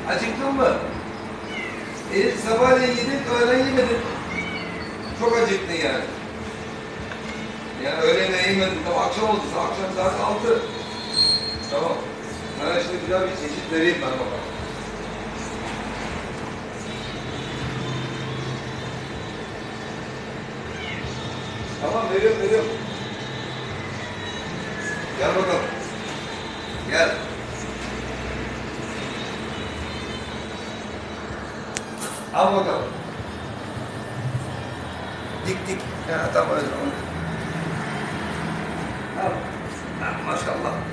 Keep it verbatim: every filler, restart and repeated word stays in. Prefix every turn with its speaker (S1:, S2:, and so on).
S1: Acıktın mı? E, sabahleyin yedin, öğlen yemedin. Çok acıktın yani. Yani öğlen de yemedin, tamam akşam oldu, akşam saat altı. Tamam. Sana şimdi güzel bir çeşit vereyim ben bakalım. Tamam, veriyorum, veriyorum. Gel bakalım. Gel. Al bakalım. Dik dik. Ya tamam öyle. Al. Ha, maşallah.